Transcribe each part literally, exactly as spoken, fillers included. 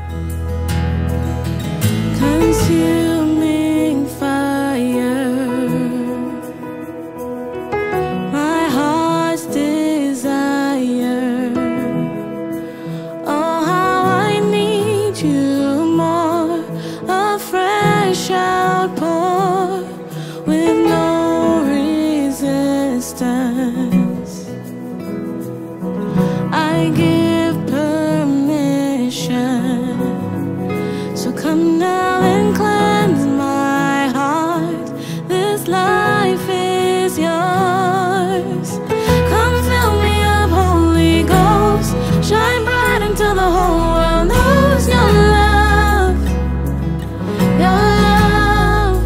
Consuming fire, my heart's desire. Oh, how I need you more, a fresh outpour with no resistance. I give permission, so come now and cleanse my heart. This life is yours. Come fill me up, Holy Ghost. Shine bright until the whole world knows your love, your love.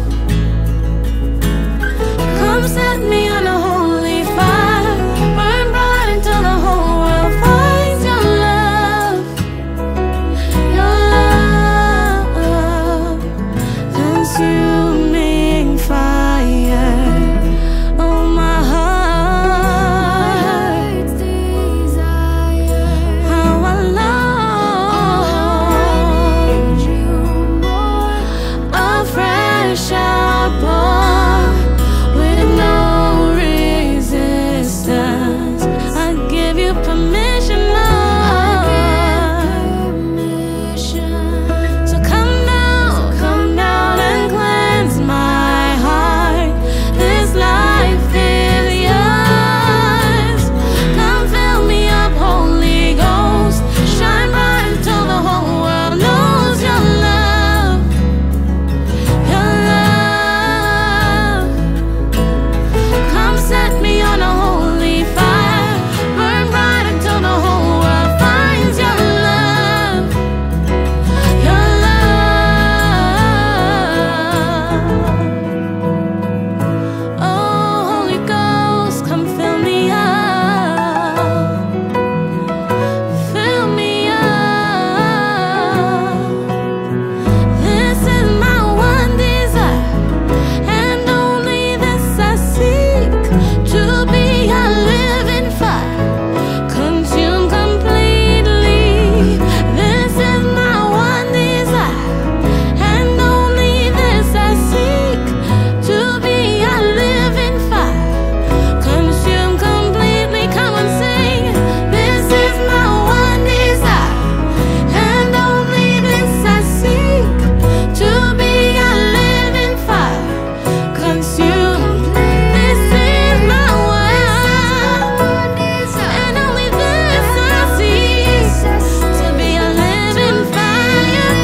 Come set me on a holy fire. Burn bright until the whole world finds your love, your love. Consuming fire, oh my heart's desire. How I love you more, a fresh outpour with no resistance. I give you permission, Lord. So come now, come down and cleanse my heart. This life is yours. Come fill me up, Holy Ghost. Shine bright until the whole world knows your love, your love. Come set me on a holy fire. Burn bright until the whole world finds your love, your love. Oh, Holy Ghost, come fill me up, fill me up. This is my one desire, and only this I seek, to be a living fire, consume completely. This is my one desire, and only this I seek, to be a living fire, consume completely. Come and sing. This is my one desire, and only this I seek, to be a living fire, consume. This is my one desire, and only this I seek, to be a living fire,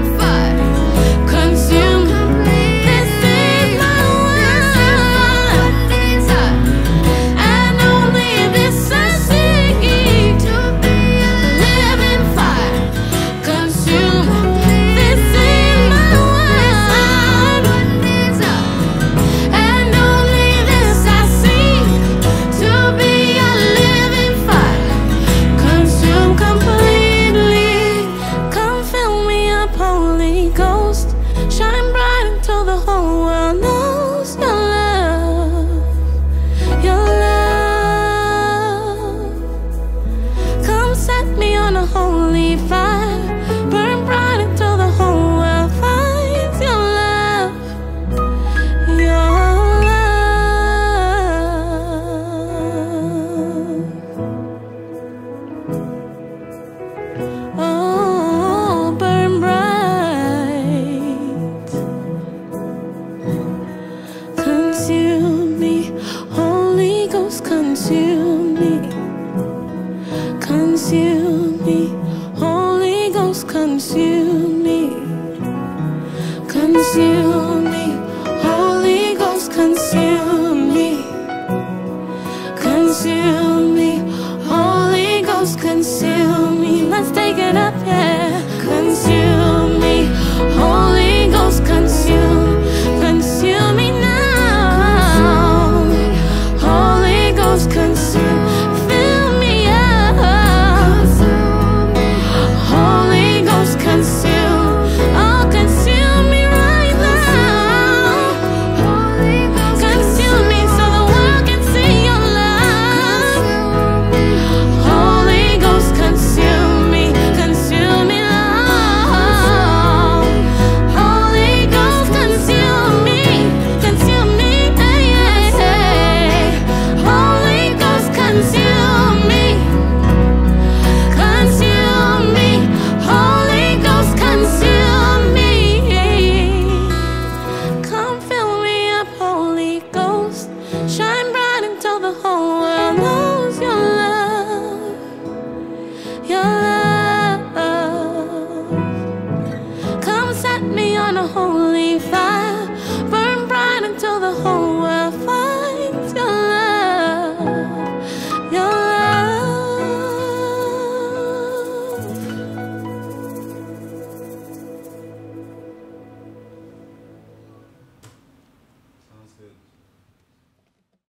consume. This is my one desire, and only this I seek, to be a living fire, consume. This is my one desire, and only this I seek, to be a living fire, consume completely. Come fill me up, Holy Ghost. Shine bright until the whole world knows your love, your love. Come set me on a holy fire. Burn bright until the whole world finds your love, your love. Oh, burn bright. Consume me, Holy Ghost, consume me. Consume me, Holy Ghost, consume me. Consume me.